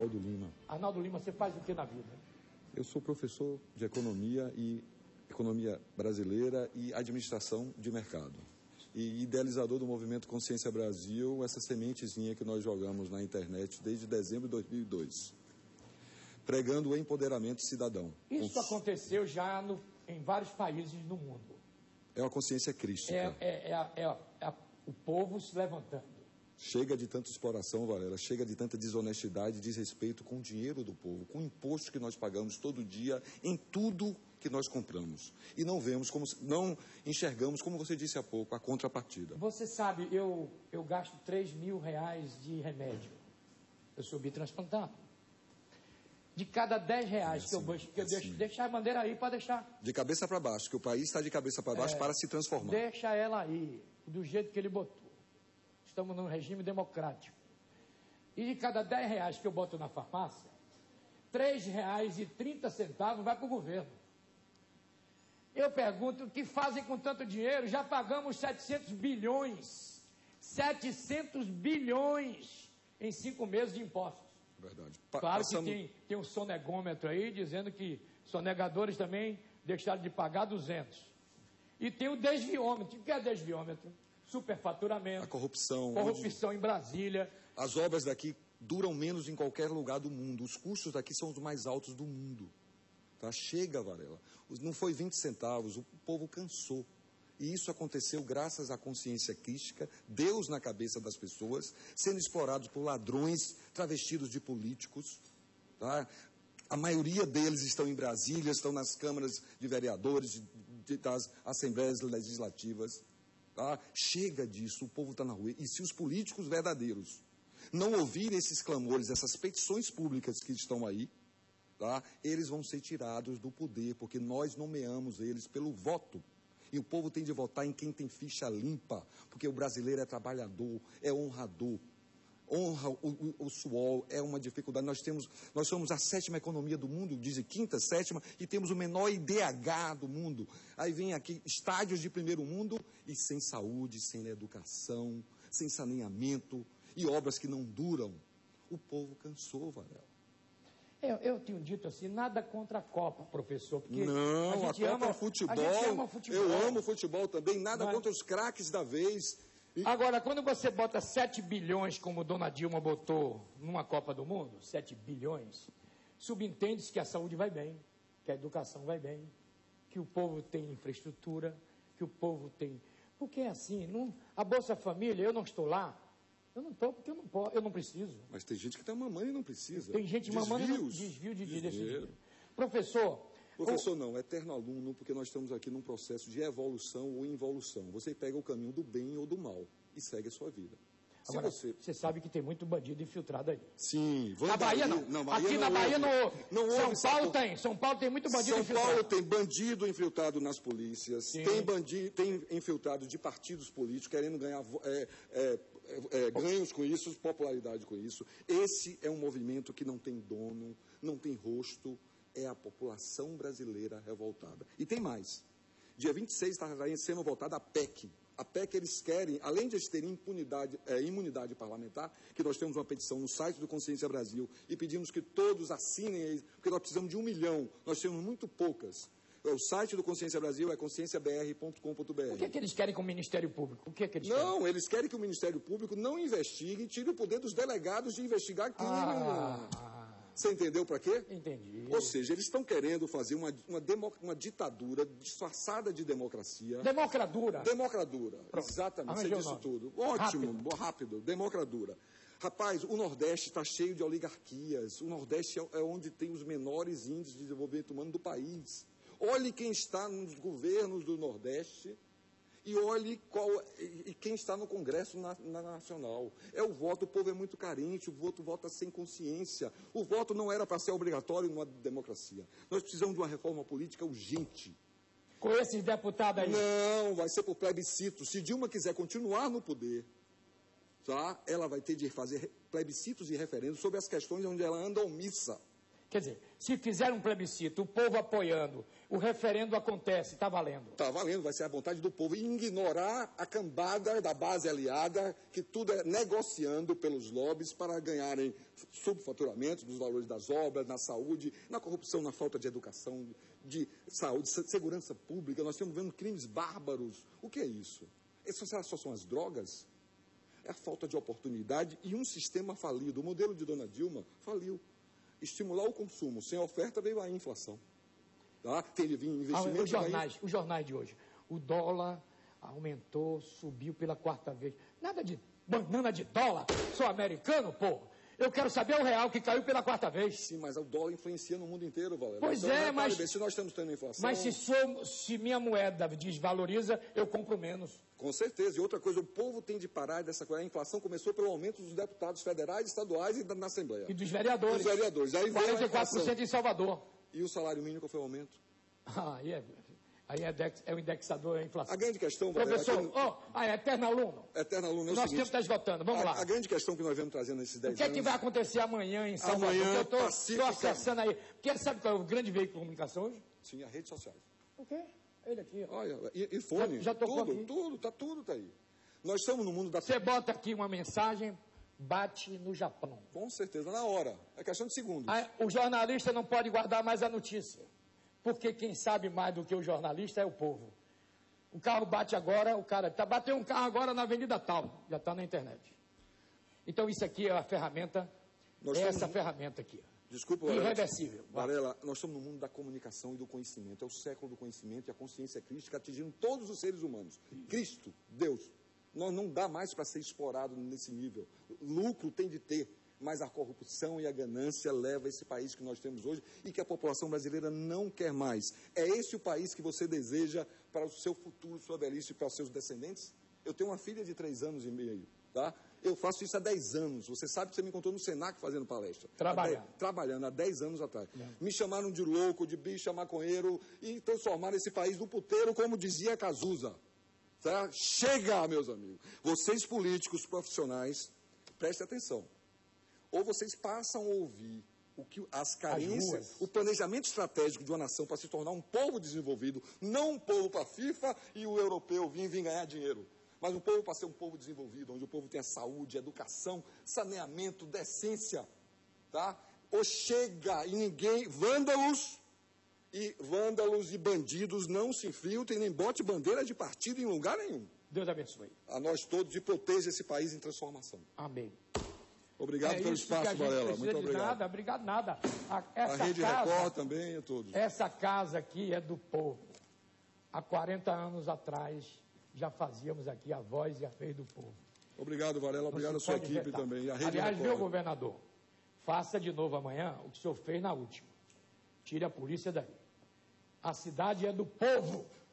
Arnaldo Lima. Arnaldo Lima, você faz o que na vida? Eu sou professor de economia e economia brasileira e administração de mercado. E idealizador do movimento Consciência Brasil, essa sementezinha que nós jogamos na internet desde dezembro de 2002, pregando o empoderamento cidadão. Isso aconteceu já em vários países do mundo. É uma consciência crística. O povo se levantando. Chega de tanta exploração, Varela, chega de tanta desonestidade e desrespeito com o dinheiro do povo, com o imposto que nós pagamos todo dia em tudo que nós compramos. E não enxergamos, como você disse há pouco, a contrapartida. Você sabe, eu gasto R$3.000 de remédio. Eu sou bitransplantado. De cada R$10 que eu deixo, deixa a bandeira aí, pode deixar. De cabeça para baixo, que o país está de cabeça para baixo para se transformar. Deixa ela aí, do jeito que ele botou. Estamos num regime democrático. E de cada R$10 que eu boto na farmácia, R$3,30 vai para o governo. Eu pergunto, o que fazem com tanto dinheiro? Já pagamos 700 bilhões. 700 bilhões em 5 meses de impostos. Verdade. Claro que tem um sonegômetro aí, dizendo que sonegadores também deixaram de pagar 200. E tem o desviômetro. O que é desviômetro? Superfaturamento. A corrupção. Corrupção em Brasília. As obras daqui duram menos em qualquer lugar do mundo. Os custos daqui são os mais altos do mundo. Tá? Chega, Varela. Não foi 20 centavos, o povo cansou. E isso aconteceu graças à consciência crítica, Deus na cabeça das pessoas, sendo explorados por ladrões travestidos de políticos. Tá? A maioria deles estão em Brasília, estão nas câmaras de vereadores, das assembleias legislativas. Tá? Chega disso, o povo está na rua. E se os políticos verdadeiros não ouvirem esses clamores, essas petições públicas que estão aí, tá? Eles vão ser tirados do poder, porque nós nomeamos eles pelo voto. E o povo tem de votar em quem tem ficha limpa, porque o brasileiro é trabalhador, é honrador. Honra o suor é uma dificuldade. Nós somos a 7ª economia do mundo, dizem 5ª, 7ª, e temos o menor IDH do mundo. Aí vem aqui estádios de primeiro mundo e sem saúde, sem educação, sem saneamento e obras que não duram. O povo cansou, Varela. Eu tenho dito assim, nada contra a Copa, professor, porque não, a gente Copa é futebol. A gente ama futebol. Eu amo futebol também, nada contra os craques da vez. Agora, quando você bota 7 bilhões, como Dona Dilma botou numa Copa do Mundo, 7 bilhões, subentende-se que a saúde vai bem, que a educação vai bem, que o povo tem infraestrutura, que o povo tem... Porque é assim, a Bolsa Família, eu não estou lá, eu não estou porque eu não preciso. Mas tem gente que está mamando e não precisa. Tem gente mamando desvio de dinheiro. Professor, não, eterno aluno, porque nós estamos aqui num processo de evolução ou involução. Você pega o caminho do bem ou do mal e segue a sua vida. Agora, você sabe que tem muito bandido infiltrado aí. Sim. Na Bahia não. Aqui na Bahia não houve. São Paulo tem muito bandido infiltrado. São Paulo tem bandido infiltrado nas polícias, tem infiltrado de partidos políticos, querendo ganhar ganhos com isso, popularidade com isso. Esse é um movimento que não tem dono, não tem rosto, é a população brasileira revoltada. E tem mais. Dia 26 está sendo votada a PEC. A PEC, eles querem, além de eles terem imunidade parlamentar, que nós temos uma petição no site do Consciência Brasil e pedimos que todos assinem, porque nós precisamos de 1 milhão, nós temos muito poucas. O site do Consciência Brasil é conscienciabr.com.br. O que eles querem com o Ministério Público? O que eles querem? Não, eles querem que o Ministério Público não investigue e tire o poder dos delegados de investigar crime. Você entendeu para quê? Entendi. Ou seja, eles estão querendo fazer uma ditadura disfarçada de democracia. Democradura. Democradura, exatamente, você disse tudo. Ótimo, rápido, democradura. Rapaz, o Nordeste está cheio de oligarquias. O Nordeste é onde tem os menores índices de desenvolvimento humano do país. Olhe quem está nos governos do Nordeste e olhe quem está no Congresso Nacional. É o voto, o povo é muito carente, o voto vota sem consciência. O voto não era para ser obrigatório numa democracia. Nós precisamos de uma reforma política urgente. Com esses deputados aí? Não, vai ser por plebiscito. Se Dilma quiser continuar no poder, tá, ela vai ter de fazer plebiscitos e referendos sobre as questões onde ela anda omissa. Quer dizer, se fizer um plebiscito, o povo apoiando, o referendo acontece, está valendo. Está valendo, vai ser a vontade do povo. E ignorar a cambada da base aliada, que tudo é negociando pelos lobbies para ganharem subfaturamentos dos valores das obras, na saúde, na corrupção, na falta de educação, de saúde, segurança pública. Nós estamos vendo crimes bárbaros. O que é isso? Essas só são as drogas? É a falta de oportunidade e um sistema falido. O modelo de Dona Dilma faliu. Estimular o consumo. Sem oferta veio a inflação. Tá? Tem de vir investimento. Os jornais de hoje. O dólar aumentou, subiu pela 4ª vez. Nada de banana de dólar. Sou americano, pô. Eu quero saber o real que caiu pela 4ª vez. Sim, mas o dólar influencia no mundo inteiro, Valério. Pois então, mas... Se nós estamos tendo inflação... Mas se minha moeda desvaloriza, eu compro menos. Com certeza. E outra coisa, o povo tem de parar dessa coisa. A inflação começou pelo aumento dos deputados federais, estaduais e na Assembleia. E dos vereadores. Dos vereadores. Aí 44% em Salvador. E o salário mínimo, qual foi o aumento? Aí é o indexador, é a inflação. A grande questão... Professor, é eterno aluno. Eterno aluno é o Nosso seguinte, tempo está esgotando, vamos lá. A grande questão que nós vemos trazendo nesses 10 anos... O que é que vai acontecer amanhã em Salvador? Amanhã, eu estou acessando aí. Porque sabe qual é o grande veículo de comunicação hoje? Sim, as redes sociais. O quê? Ele aqui. Ó. Olha, e fone. Já tocou aqui? Tudo está aí. Nós estamos no mundo da... Você bota aqui uma mensagem, bate no Japão. Com certeza, na hora. É questão de segundos. O jornalista não pode guardar mais a notícia. Porque quem sabe mais do que o jornalista é o povo. O carro bate agora, o cara bateu um carro agora na avenida tal, já está na internet. Então isso aqui é a ferramenta, essa ferramenta aqui. Desculpa, irreversível. Varela, nós estamos no mundo da comunicação e do conhecimento. É o século do conhecimento e a consciência crítica atingindo todos os seres humanos. Cristo, Deus, nós não dá mais para ser explorado nesse nível. Lucro tem de ter. Mas a corrupção e a ganância leva esse país que nós temos hoje e que a população brasileira não quer mais. É esse o país que você deseja para o seu futuro, sua velhice e para os seus descendentes? Eu tenho uma filha de 3 anos e meio, tá? Eu faço isso há 10 anos. Você sabe que você me encontrou no Senac fazendo palestra. Trabalhando há 10 anos atrás. Me chamaram de louco, de bicha, maconheiro e transformaram esse país num puteiro, como dizia Cazuza. Tá? Chega, meus amigos. Vocês políticos profissionais, prestem atenção. Ou vocês passam a ouvir o que as carências, o planejamento estratégico de uma nação para se tornar um povo desenvolvido, não um povo para a FIFA e o europeu vir ganhar dinheiro, mas um povo para ser um povo desenvolvido, onde o povo tenha saúde, educação, saneamento, decência, tá? Ou chega e ninguém, vândalos e bandidos não se infiltrem, nem bote bandeira de partido em lugar nenhum. Deus abençoe. A nós todos e proteja esse país em transformação. Amém. Obrigado pelo espaço, Varela. Muito obrigado. Obrigado nada. A Rede Record também, a todos. Essa casa aqui é do povo. Há 40 anos atrás, já fazíamos aqui a voz e a vez do povo. Obrigado, Varela. Obrigado à sua equipe também. E a Rede Aliás, Record. meu governador, faça de novo amanhã o que o senhor fez na última. Tire a polícia daí. A cidade é do povo.